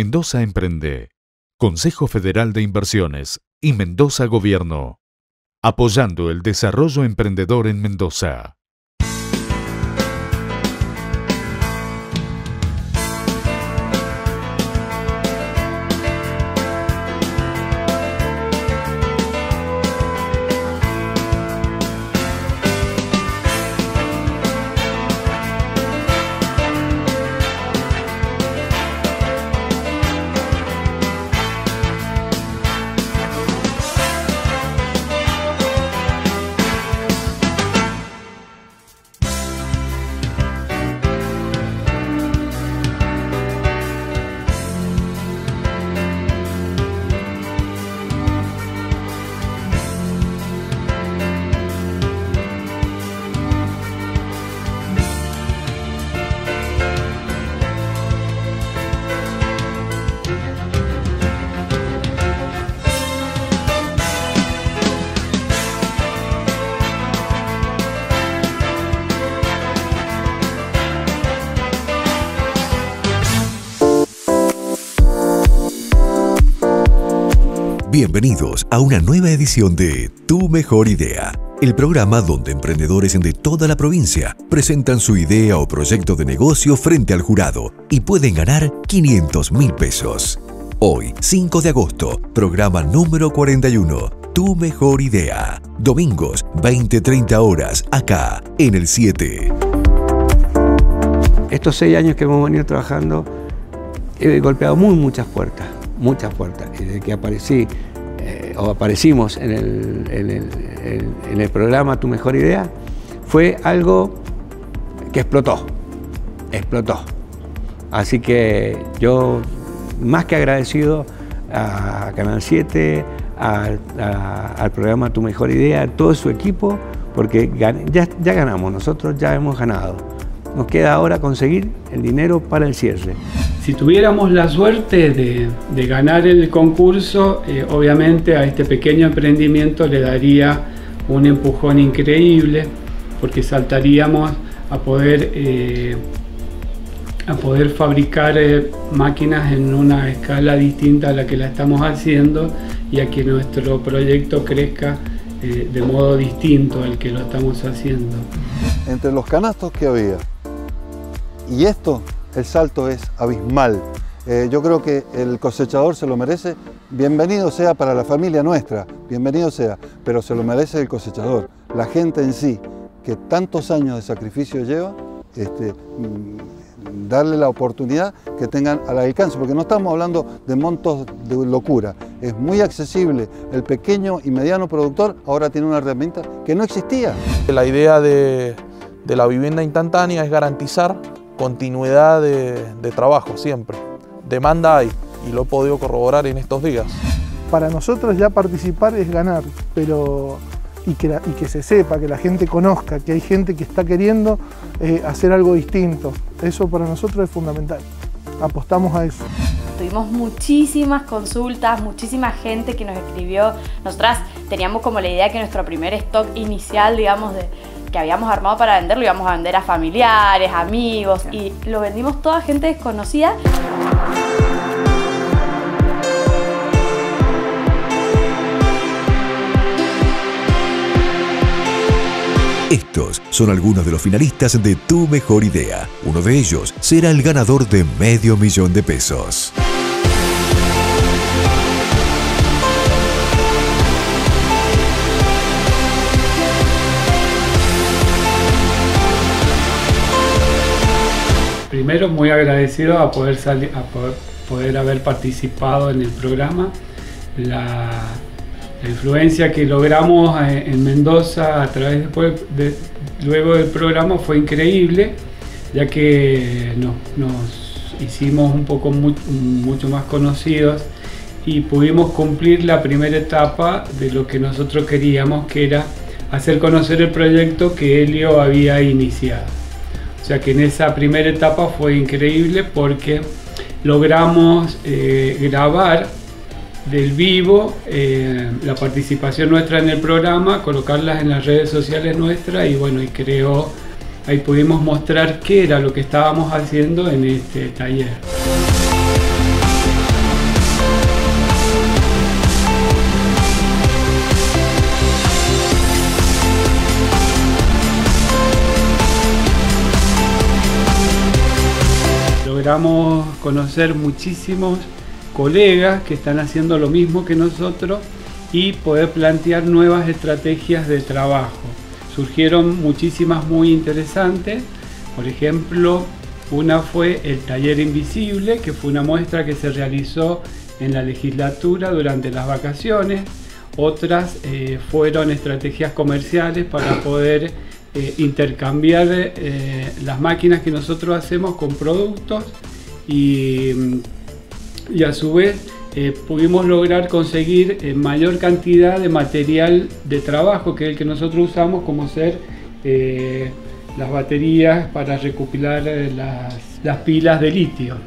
Mendoza Emprende, Consejo Federal de Inversiones y Mendoza Gobierno, apoyando el desarrollo emprendedor en Mendoza. Bienvenidos a una nueva edición de Tu Mejor Idea, el programa donde emprendedores de toda la provincia presentan su idea o proyecto de negocio frente al jurado y pueden ganar 500.000 pesos. Hoy, 5 de agosto, programa número 41, Tu Mejor Idea. Domingos, 20-30 horas, acá, en el 7. Estos 6 años que hemos venido trabajando, he golpeado muchas puertas. Y desde que aparecimos en el programa Tu Mejor Idea, fue algo que explotó. Así que yo, más que agradecido a Canal 7, al programa Tu Mejor Idea, a todo su equipo, porque ya ganamos, nosotros ya hemos ganado. Nos queda ahora conseguir el dinero para el cierre. Si tuviéramos la suerte de ganar el concurso, obviamente a este pequeño emprendimiento le daría un empujón increíble, porque saltaríamos a poder fabricar máquinas en una escala distinta a la que la estamos haciendo y a que nuestro proyecto crezca de modo distinto al que lo estamos haciendo. Entre los canastos que había y esto, el salto es abismal. Yo creo que el cosechador se lo merece. Bienvenido sea para la familia nuestra, bienvenido sea, pero se lo merece el cosechador. La gente en sí, que tantos años de sacrificio lleva, darle la oportunidad que tengan al alcance, porque no estamos hablando de montos de locura, es muy accesible. El pequeño y mediano productor ahora tiene una herramienta que no existía. La idea de la vivienda instantánea es garantizar continuidad de trabajo siempre. Demanda hay y lo he podido corroborar en estos días. Para nosotros ya participar es ganar, pero y que se sepa, que la gente conozca, que hay gente que está queriendo hacer algo distinto. Eso para nosotros es fundamental. Apostamos a eso. Tuvimos muchísimas consultas, muchísima gente que nos escribió. Nosotras teníamos como la idea que nuestro primer stock inicial, digamos, que habíamos armado para vender, lo íbamos a vender a familiares, amigos, y lo vendimos toda gente desconocida. Estos son algunos de los finalistas de Tu Mejor Idea. Uno de ellos será el ganador de $500,000 de pesos. Primero, muy agradecido a poder haber participado en el programa. La influencia que logramos en Mendoza a través luego del programa fue increíble, ya que nos hicimos mucho más conocidos y pudimos cumplir la primera etapa de lo que nosotros queríamos, que era hacer conocer el proyecto que Helio había iniciado. O sea que en esa primera etapa fue increíble porque logramos grabar del vivo la participación nuestra en el programa, colocarlas en las redes sociales nuestras y bueno, ahí pudimos mostrar qué era lo que estábamos haciendo en este taller. logramos conocer muchísimos colegas que están haciendo lo mismo que nosotros y poder plantear nuevas estrategias de trabajo. Surgieron muchísimas muy interesantes. Por ejemplo, una fue el taller invisible, que fue una muestra que se realizó en la legislatura durante las vacaciones. Otras fueron estrategias comerciales para poder intercambiar las máquinas que nosotros hacemos con productos y a su vez pudimos lograr conseguir mayor cantidad de material de trabajo, que es el que nosotros usamos, como ser las baterías para recopilar las pilas de litio.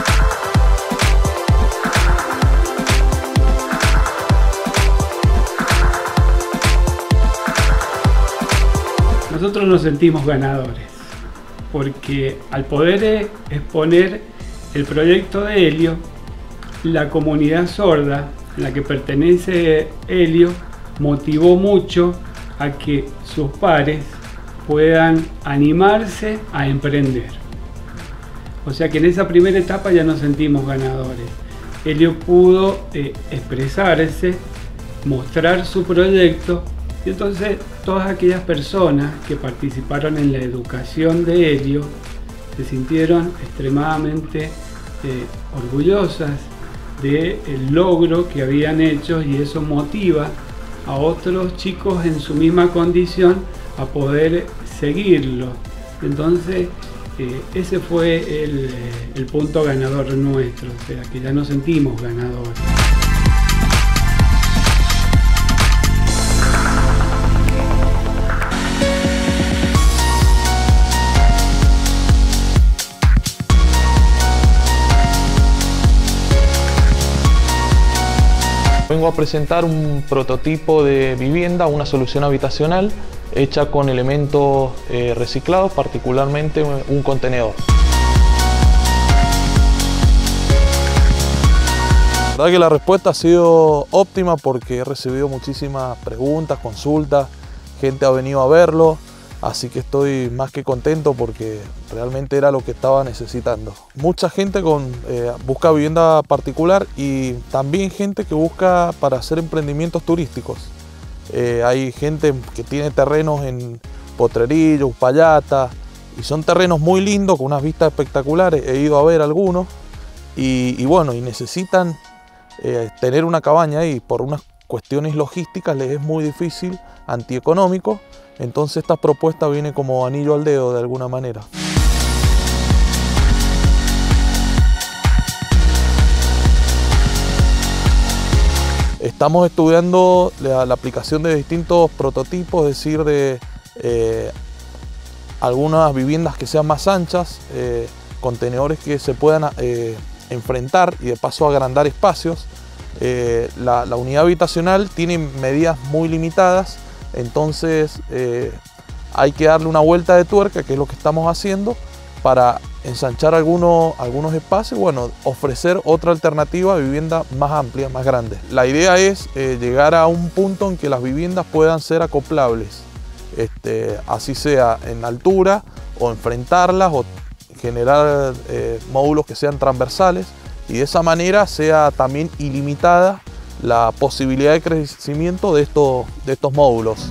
Nosotros nos sentimos ganadores, porque al poder exponer el proyecto de Helio, la comunidad sorda a la que pertenece Helio motivó mucho a que sus pares puedan animarse a emprender. O sea que en esa primera etapa ya nos sentimos ganadores. Helio pudo expresarse, mostrar su proyecto, y entonces todas aquellas personas que participaron en la educación de Helio se sintieron extremadamente orgullosas del logro que habían hecho, y eso motiva a otros chicos en su misma condición a poder seguirlo. Entonces ese fue el punto ganador nuestro, o sea que ya nos sentimos ganadores. Vengo a presentar un prototipo de vivienda, una solución habitacional hecha con elementos reciclados, particularmente un contenedor. La verdad que la respuesta ha sido óptima porque he recibido muchísimas preguntas, consultas, gente ha venido a verlo, así que estoy más que contento porque realmente era lo que estaba necesitando. Mucha gente busca vivienda particular y también gente que busca para hacer emprendimientos turísticos. Hay gente que tiene terrenos en Potrerillo, Uspallata, y son terrenos muy lindos con unas vistas espectaculares. He ido a ver algunos y bueno, y necesitan tener una cabaña ahí. Por unas cuestiones logísticas les es muy difícil, antieconómico. Entonces esta propuesta viene como anillo al dedo de alguna manera. Estamos estudiando la aplicación de distintos prototipos, es decir, de algunas viviendas que sean más anchas, contenedores que se puedan enfrentar y de paso agrandar espacios. La unidad habitacional tiene medidas muy limitadas, entonces hay que darle una vuelta de tuerca, que es lo que estamos haciendo, para ensanchar algunos espacios, bueno, ofrecer otra alternativa de vivienda más amplia, más grande. La idea es llegar a un punto en que las viviendas puedan ser acoplables, así sea en altura o enfrentarlas o generar módulos que sean transversales, y de esa manera sea también ilimitada la posibilidad de crecimiento de estos módulos.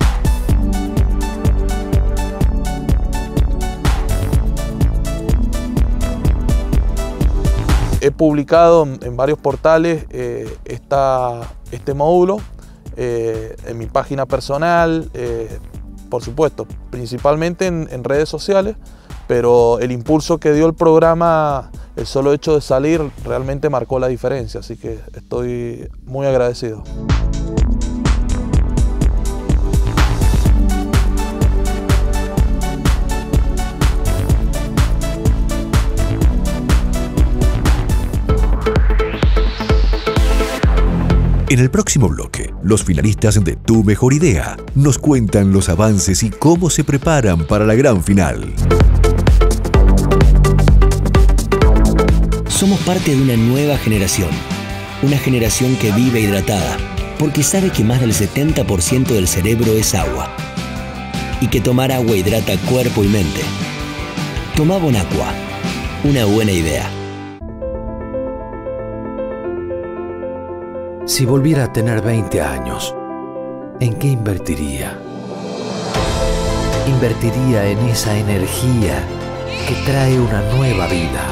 He publicado en varios portales este módulo, en mi página personal, por supuesto, principalmente en redes sociales, pero el impulso que dio el programa, el solo hecho de salir, realmente marcó la diferencia, así que estoy muy agradecido. En el próximo bloque, los finalistas de Tu Mejor Idea nos cuentan los avances y cómo se preparan para la gran final. Somos parte de una nueva generación. Una generación que vive hidratada, porque sabe que más del 70% del cerebro es agua. Y que tomar agua hidrata cuerpo y mente. Toma Bonaqua. Una buena idea. Si volviera a tener 20 años, ¿en qué invertiría? Invertiría en esa energía que trae una nueva vida.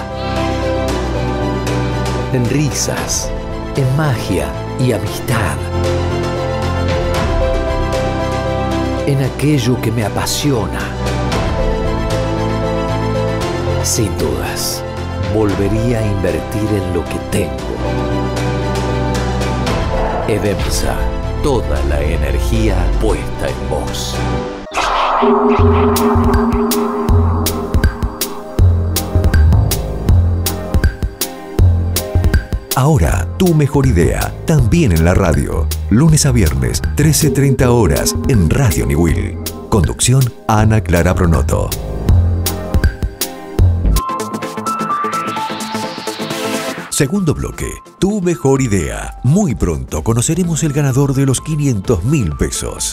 En risas, en magia y amistad. En aquello que me apasiona. Sin dudas, volvería a invertir en lo que tengo. Edemsa, toda la energía puesta en vos. Ahora, tu mejor idea, también en la radio. Lunes a viernes, 13:30 horas, en Radio Niwil. Conducción, Ana Clara Pronoto. Segundo bloque, tu mejor idea. Muy pronto conoceremos el ganador de los 500.000 pesos.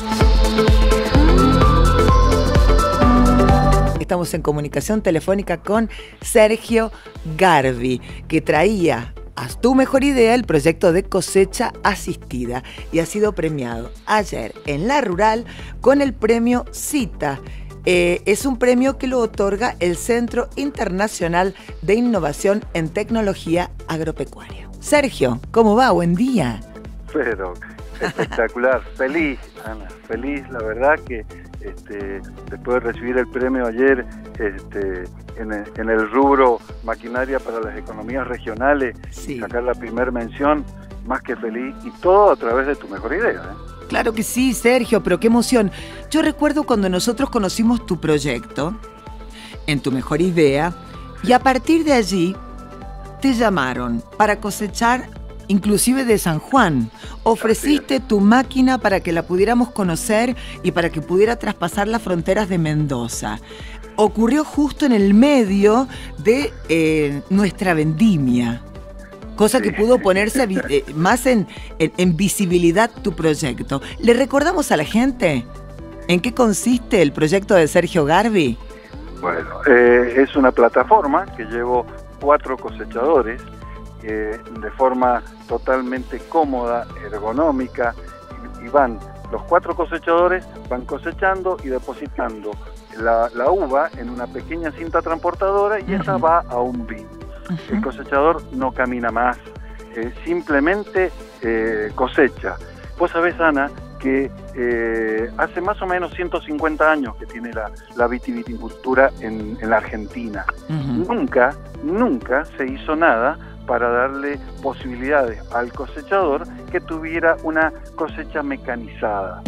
Estamos en comunicación telefónica con Sergio Garbi, que traía a tu mejor idea el proyecto de cosecha asistida y ha sido premiado ayer en La Rural con el premio CITA. Es un premio que lo otorga el Centro Internacional de Innovación en Tecnología Agropecuaria. Sergio, ¿cómo va? Buen día. Pero espectacular, feliz, Ana, feliz, la verdad que después de recibir el premio ayer en el rubro maquinaria para las economías regionales, sí, sacar la primer mención, más que feliz, y todo a través de tu mejor idea, ¿eh? Claro que sí, Sergio, pero qué emoción. Yo recuerdo cuando nosotros conocimos tu proyecto, en tu mejor idea, y a partir de allí te llamaron para cosechar inclusive de San Juan. Ofreciste tu máquina para que la pudiéramos conocer y para que pudiera traspasar las fronteras de Mendoza. Ocurrió justo en el medio de nuestra vendimia. Cosa que pudo ponerse más en visibilidad tu proyecto. ¿Le recordamos a la gente en qué consiste el proyecto de Sergio Garbi? Bueno, es una plataforma que llevo 4 cosechadores de forma totalmente cómoda, ergonómica, y van, los 4 cosechadores van cosechando y depositando la uva en una pequeña cinta transportadora y esa va a un bin. El cosechador no camina más, simplemente cosecha. Vos sabés, Ana, que hace más o menos 150 años que tiene la vitivinicultura en la Argentina. Nunca se hizo nada para darle posibilidades al cosechador que tuviera una cosecha mecanizada.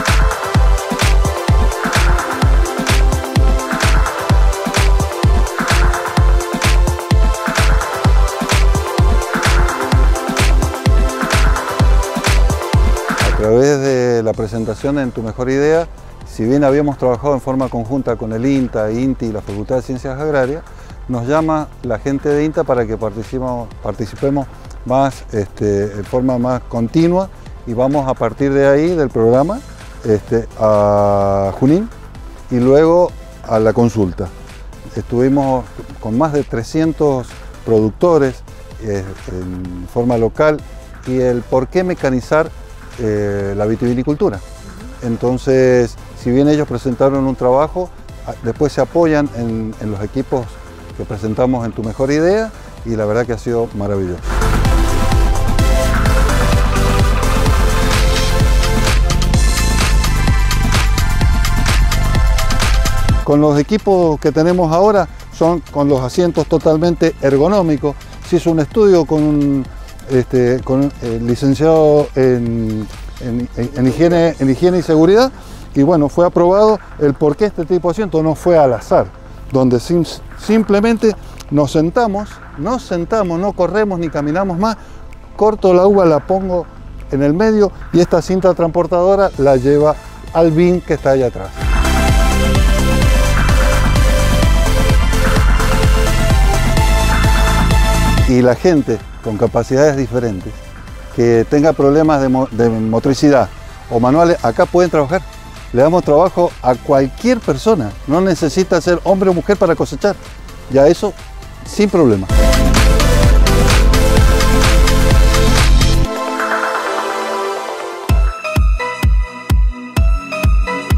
A través de la presentación en Tu Mejor Idea, si bien habíamos trabajado en forma conjunta con el INTA, INTI y la Facultad de Ciencias Agrarias, nos llama la gente de INTA para que participemos más, en forma más continua, y vamos a partir de ahí, del programa, a Junín y luego a la consulta. Estuvimos con más de 300 productores en forma local y el por qué mecanizar la vitivinicultura. Entonces, si bien ellos presentaron un trabajo, después se apoyan en los equipos que presentamos en Tu Mejor Idea, y la verdad que ha sido maravilloso. Con los equipos que tenemos ahora, son con los asientos totalmente ergonómicos. Se hizo un estudio con el licenciado en higiene y seguridad, y bueno, fue aprobado el por qué este tipo de asiento no fue al azar, donde simplemente nos sentamos, no corremos ni caminamos más, corto la uva, la pongo en el medio y esta cinta transportadora la lleva al bin que está allá atrás. Y la gente con capacidades diferentes, que tenga problemas de motricidad o manuales, acá pueden trabajar. Le damos trabajo a cualquier persona, no necesita ser hombre o mujer para cosechar, ya eso sin problema.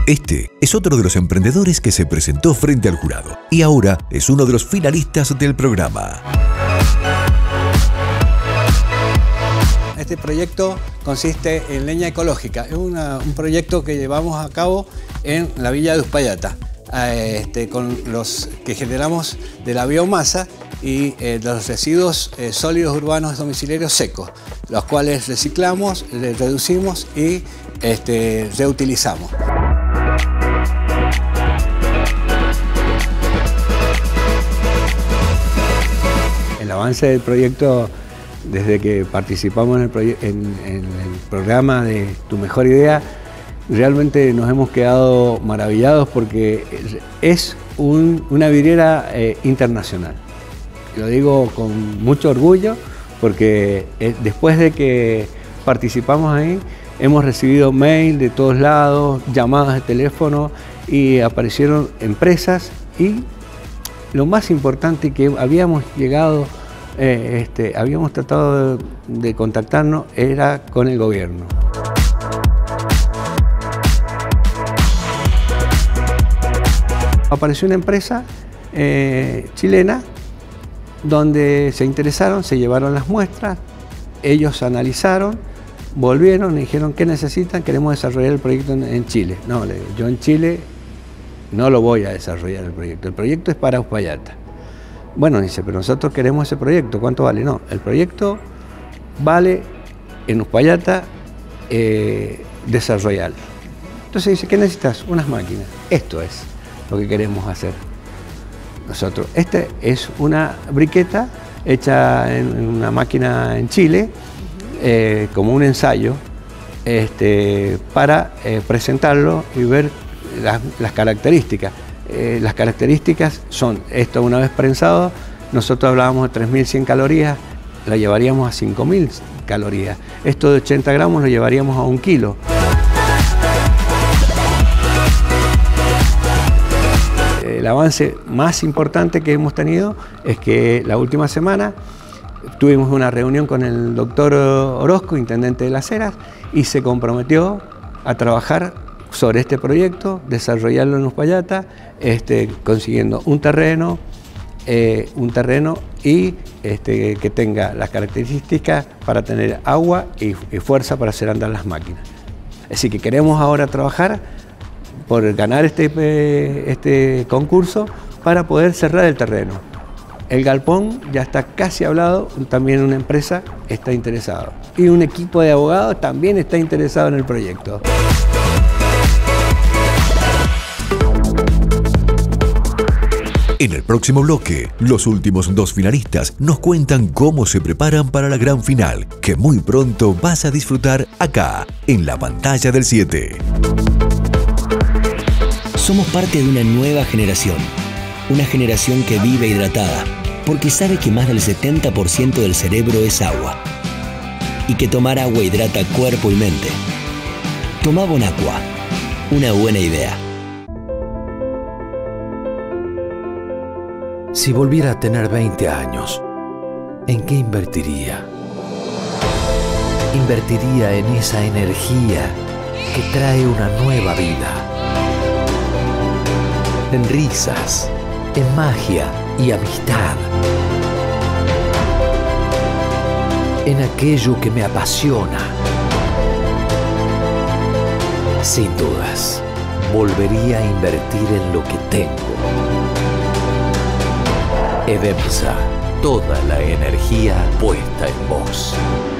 Este es otro de los emprendedores que se presentó frente al jurado y ahora es uno de los finalistas del programa. Este proyecto consiste en leña ecológica. Es un proyecto que llevamos a cabo en la villa de Uspallata, con los que generamos de la biomasa y de los residuos sólidos urbanos domiciliarios secos, los cuales reciclamos, reducimos y reutilizamos. El avance del proyecto, desde que participamos en el programa de Tu Mejor Idea, realmente nos hemos quedado maravillados porque es una vidriera internacional. Lo digo con mucho orgullo porque después de que participamos ahí, hemos recibido mail de todos lados, llamadas de teléfono y aparecieron empresas y lo más importante que habíamos llegado, habíamos tratado de contactarnos era con el gobierno. Apareció una empresa chilena donde se interesaron, se llevaron las muestras, ellos analizaron, volvieron y dijeron ¿qué necesitan? Queremos desarrollar el proyecto en Chile. No, le digo, yo en Chile no lo voy a desarrollar el proyecto es para Uspallata. Bueno, dice, pero nosotros queremos ese proyecto, ¿cuánto vale? No, el proyecto vale en Uspallata desarrollarlo. Entonces dice, ¿qué necesitas? Unas máquinas. Esto es lo que queremos hacer nosotros. Este es una briqueta hecha en una máquina en Chile, como un ensayo, para presentarlo y ver las características. Las características son, esto una vez prensado, nosotros hablábamos de 3.100 calorías, la llevaríamos a 5.000 calorías. Esto de 80 gramos lo llevaríamos a 1 kilo. El avance más importante que hemos tenido es que la última semana tuvimos una reunión con el doctor Orozco, intendente de Las Heras, y se comprometió a trabajar sobre este proyecto, desarrollarlo en Uspallata, consiguiendo un terreno y que tenga las características para tener agua y fuerza para hacer andar las máquinas. Así que queremos ahora trabajar por ganar este concurso para poder cerrar el terreno. El galpón ya está casi hablado, también una empresa está interesada y un equipo de abogados también está interesado en el proyecto. En el próximo bloque, los últimos 2 finalistas nos cuentan cómo se preparan para la gran final, que muy pronto vas a disfrutar acá, en la pantalla del 7. Somos parte de una nueva generación. Una generación que vive hidratada, porque sabe que más del 70% del cerebro es agua. Y que tomar agua hidrata cuerpo y mente. Toma Bonaqua, una buena idea. Si volviera a tener 20 años, ¿en qué invertiría? Invertiría en esa energía que trae una nueva vida. En risas, en magia y amistad. En aquello que me apasiona. Sin dudas, volvería a invertir en lo que tengo. Edemsa, toda la energía puesta en vos.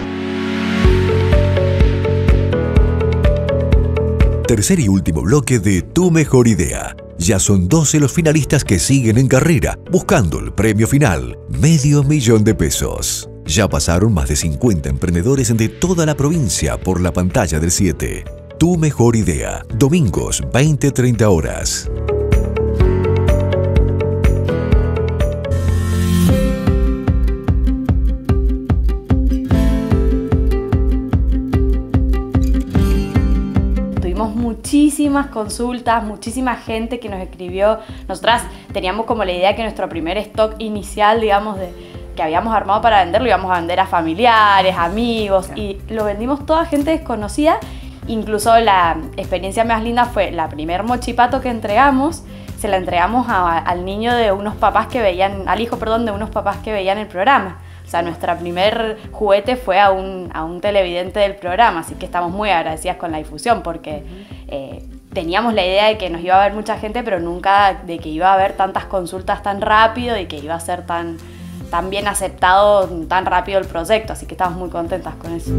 Tercer y último bloque de Tu Mejor Idea. Ya son 12 los finalistas que siguen en carrera, buscando el premio final, $500,000 de pesos. Ya pasaron más de 50 emprendedores de toda la provincia por la pantalla del 7. Tu Mejor Idea, domingos 20-30 horas. Muchísimas consultas, muchísima gente que nos escribió. Nosotras teníamos como la idea que nuestro primer stock inicial, digamos, que habíamos armado para venderlo, íbamos a vender a familiares, amigos, y lo vendimos toda gente desconocida. Incluso la experiencia más linda fue la primer mochipato que entregamos, se la entregamos al niño de unos papás que veían, al hijo, perdón, de unos papás que veían el programa. O sea, nuestro primer juguete fue a un televidente del programa, así que estamos muy agradecidas con la difusión porque teníamos la idea de que nos iba a ver mucha gente, pero nunca de que iba a haber tantas consultas tan rápido y que iba a ser tan bien aceptado tan rápido el proyecto, así que estamos muy contentas con eso.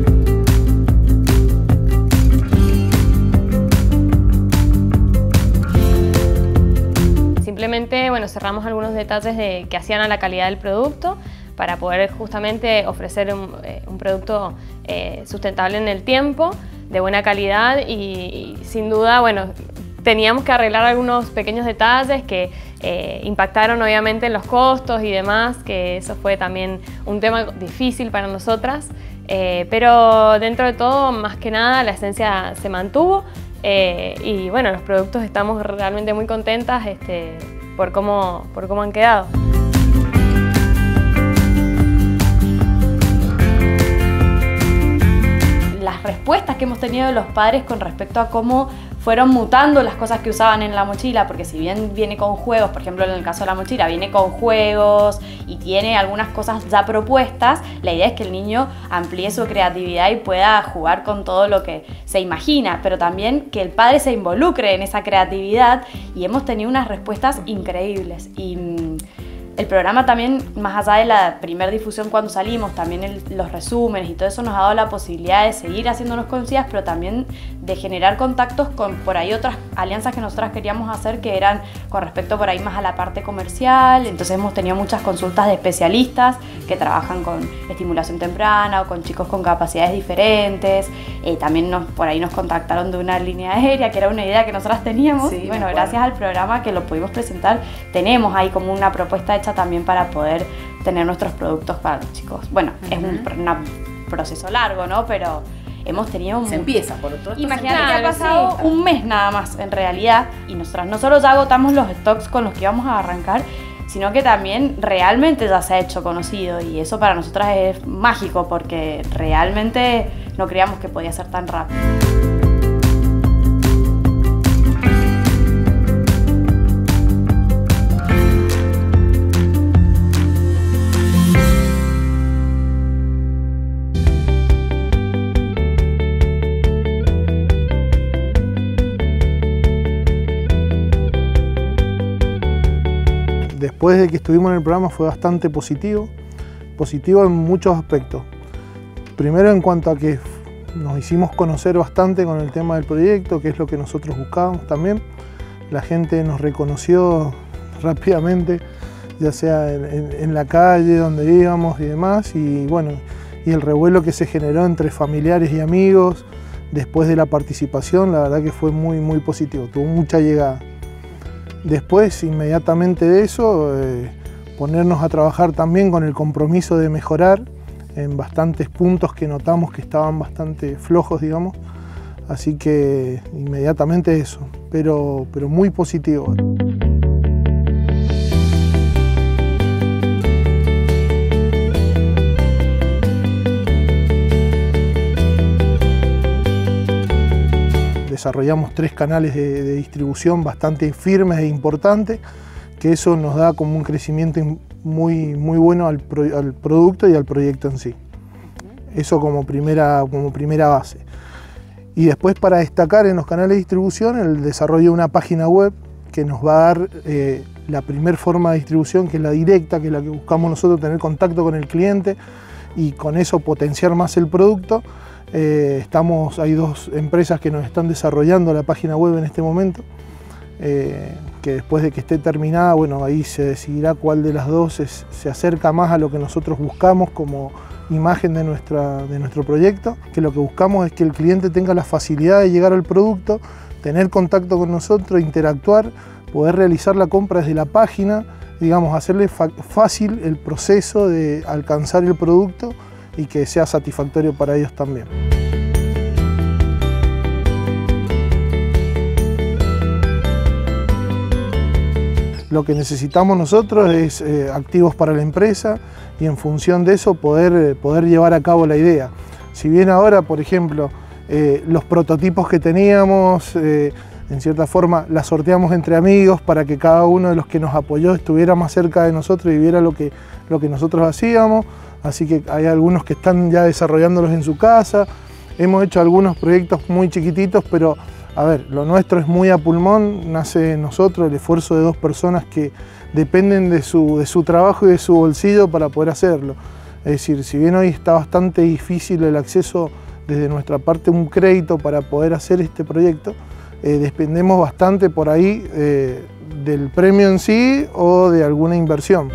Simplemente, bueno, cerramos algunos detalles que hacían a la calidad del producto para poder justamente ofrecer un producto sustentable en el tiempo, de buena calidad y sin duda, bueno, teníamos que arreglar algunos pequeños detalles que impactaron obviamente en los costos y demás, que eso fue también un tema difícil para nosotras, pero dentro de todo, más que nada, la esencia se mantuvo y bueno, los productos estamos realmente muy contentas por cómo han quedado. Las respuestas que hemos tenido de los padres con respecto a cómo fueron mutando las cosas que usaban en la mochila, porque si bien viene con juegos, por ejemplo en el caso de la mochila, viene con juegos y tiene algunas cosas ya propuestas, la idea es que el niño amplíe su creatividad y pueda jugar con todo lo que se imagina, pero también que el padre se involucre en esa creatividad y hemos tenido unas respuestas increíbles. Y el programa también, más allá de la primera difusión cuando salimos, también los resúmenes y todo eso nos ha dado la posibilidad de seguir haciéndonos conocidas, pero también de generar contactos con por ahí otras alianzas que nosotras queríamos hacer que eran con respecto por ahí más a la parte comercial. Entonces hemos tenido muchas consultas de especialistas que trabajan con estimulación temprana o con chicos con capacidades diferentes. También por ahí nos contactaron de una línea aérea, que era una idea que nosotras teníamos. Sí, bueno, gracias al programa que lo pudimos presentar, tenemos ahí como una propuesta hecha también para poder tener nuestros productos para los chicos. Bueno, es un proceso largo, ¿no? Pero hemos tenido... Se empieza por otro. Imagínate que ha pasado un mes nada más, en realidad, y nosotras no solo ya agotamos los stocks con los que íbamos a arrancar, sino que también realmente ya se ha hecho conocido, y eso para nosotras es mágico, porque realmente no creíamos que podía ser tan rápido. Después de que estuvimos en el programa fue bastante positivo en muchos aspectos. Primero en cuanto a que nos hicimos conocer bastante con el tema del proyecto, que es lo que nosotros buscábamos también. La gente nos reconoció rápidamente, ya sea en la calle, donde íbamos y demás, y bueno, y el revuelo que se generó entre familiares y amigos después de la participación, la verdad que fue muy positivo, tuvo mucha llegada. Después, inmediatamente de eso, ponernos a trabajar también con el compromiso de mejorar en bastantes puntos que notamos que estaban bastante flojos, digamos. Así que inmediatamente eso, pero muy positivo. Desarrollamos 3 canales de distribución bastante firmes e importantes, que eso nos da como un crecimiento muy bueno al producto y al proyecto en sí. Eso como primera base. Y después, para destacar en los canales de distribución, el desarrollo de una página web que nos va a dar la primera forma de distribución, que es la directa, que es la que buscamos nosotros, tener contacto con el cliente y con eso potenciar más el producto. Hay 2 empresas que nos están desarrollando la página web en este momento, que después de que esté terminada, bueno, ahí se decidirá cuál de las 2 se acerca más a lo que nosotros buscamos como imagen de nuestro proyecto, que lo que buscamos es que el cliente tenga la facilidad de llegar al producto, tener contacto con nosotros, interactuar, poder realizar la compra desde la página, digamos, hacerle fácil el proceso de alcanzar el producto y que sea satisfactorio para ellos también. Lo que necesitamos nosotros es activos para la empresa y en función de eso poder llevar a cabo la idea. Si bien ahora, por ejemplo, los prototipos que teníamos, en cierta forma la sorteamos entre amigos para que cada uno de los que nos apoyó estuviera más cerca de nosotros y viera lo que nosotros hacíamos. Así que hay algunos que están ya desarrollándolos en su casa. Hemos hecho algunos proyectos muy chiquititos, pero a ver, lo nuestro es muy a pulmón, nace de nosotros, el esfuerzo de 2 personas que dependen de su trabajo y de su bolsillo para poder hacerlo. Es decir, si bien hoy está bastante difícil el acceso desde nuestra parte a un crédito para poder hacer este proyecto, dependemos bastante por ahí del premio en sí o de alguna inversión.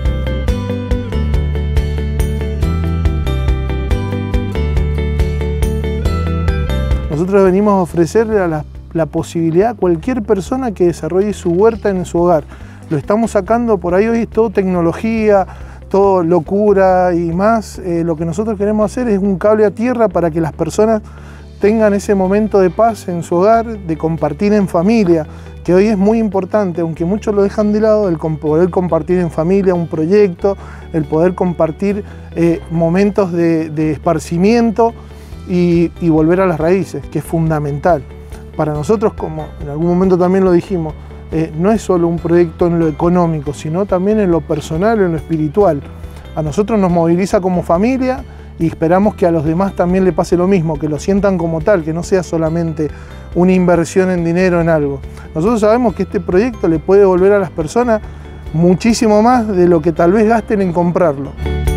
Nosotros venimos a ofrecerle a la posibilidad a cualquier persona que desarrolle su huerta en su hogar. Lo estamos sacando por ahí, hoy es todo tecnología, todo locura y más. Lo que nosotros queremos hacer es un cable a tierra para que las personas tengan ese momento de paz en su hogar, de compartir en familia, que hoy es muy importante, aunque muchos lo dejan de lado, el poder compartir en familia un proyecto, el poder compartir momentos de esparcimiento y volver a las raíces, que es fundamental. Para nosotros, como en algún momento también lo dijimos, no es solo un proyecto en lo económico, sino también en lo personal, en lo espiritual. A nosotros nos moviliza como familia y esperamos que a los demás también le pase lo mismo, que lo sientan como tal, que no sea solamente una inversión en dinero en algo. Nosotros sabemos que este proyecto le puede devolver a las personas muchísimo más de lo que tal vez gasten en comprarlo.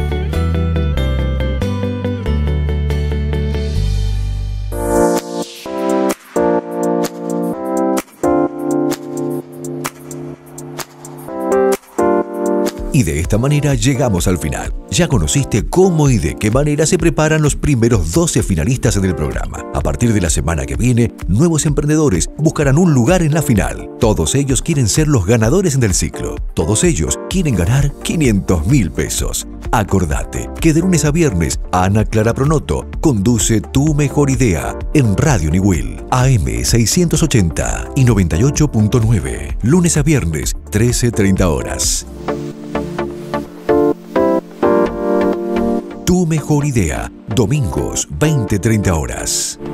Y de esta manera llegamos al final. Ya conociste cómo y de qué manera se preparan los primeros 12 finalistas del programa. A partir de la semana que viene, nuevos emprendedores buscarán un lugar en la final. Todos ellos quieren ser los ganadores del ciclo. Todos ellos quieren ganar 500.000 pesos. Acordate que de lunes a viernes, Ana Clara Pronoto conduce Tu Mejor Idea en Radio Niwil, AM 680 y 98.9. Lunes a viernes, 13:30 horas. Tu Mejor Idea, domingos, 20:30 horas.